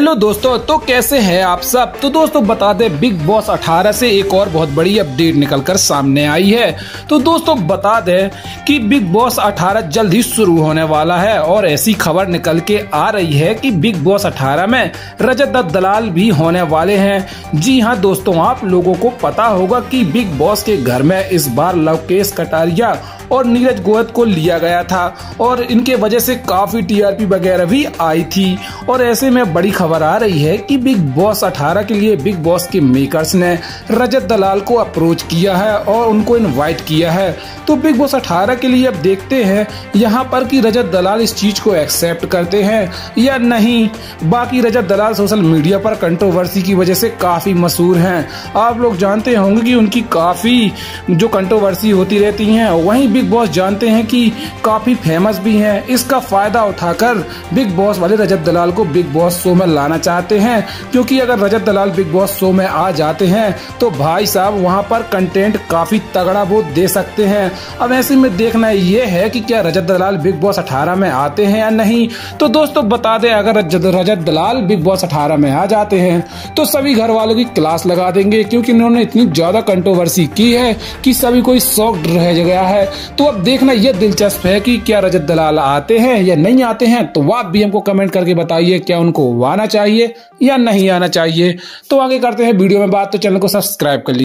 Hello दोस्तों, तो कैसे हैं आप सब। तो दोस्तों बता दें, बिग बॉस 18 से एक और बहुत बड़ी अपडेट निकलकर सामने आई है। तो दोस्तों बता दें कि बिग बॉस 18 जल्द ही शुरू होने वाला है और ऐसी खबर निकल के आ रही है कि बिग बॉस 18 में रजत दलाल भी होने वाले हैं। जी हां दोस्तों, आप लोगों को पता होगा कि बिग बॉस के घर में इस बार लवकेश कटारिया और नीरज गोयत को लिया गया था और इनके वजह से काफी टीआरपी वगैरह भी आई थी। और ऐसे में बड़ी खबर आ रही है कि बिग बॉस 18 के लिए बिग बॉस के मेकर्स ने रजत दलाल को अप्रोच किया है और उनको इनवाइट किया है। तो बिग बॉस 18 के लिए अब देखते हैं यहाँ पर कि रजत दलाल इस चीज को एक्सेप्ट करते हैं या नहीं। बाकी रजत दलाल सोशल मीडिया पर कंट्रोवर्सी की वजह से काफी मशहूर हैं। आप लोग जानते होंगे कि उनकी काफी जो कंट्रोवर्सी होती रहती है। वहीं बिग बॉस जानते हैं कि काफी फेमस भी हैं। इसका फायदा उठाकर बिग बॉस वाले रजत दलाल को बिग बॉस शो में लाना चाहते हैं, क्योंकि अगर Rajat Dalal Bigg Boss show में आ जाते हैं तो भाई साहब वहां पर कंटेंट काफी तगड़ा वो दे सकते हैं। अब ऐसे में देखना ये है कि क्या रजत दलाल बिग बॉस 18 में आते हैं या नहीं। तो दोस्तों बता दें, अगर रजत दलाल बिग बॉस 18 में आ जाते हैं तो सभी घर वालों की क्लास लगा देंगे, क्योंकि इन्होंने इतनी ज्यादा कंट्रोवर्सी की है कि सभी कोई शॉक्ड रह गया है। तो अब देखना यह दिलचस्प है कि क्या रजत दलाल आते हैं या नहीं आते हैं। तो आप भी हमको कमेंट करके बताइए, क्या उनको आना चाहिए या नहीं आना चाहिए। तो आगे करते हैं वीडियो में बात। तो चैनल को सब्सक्राइब कर लीजिए।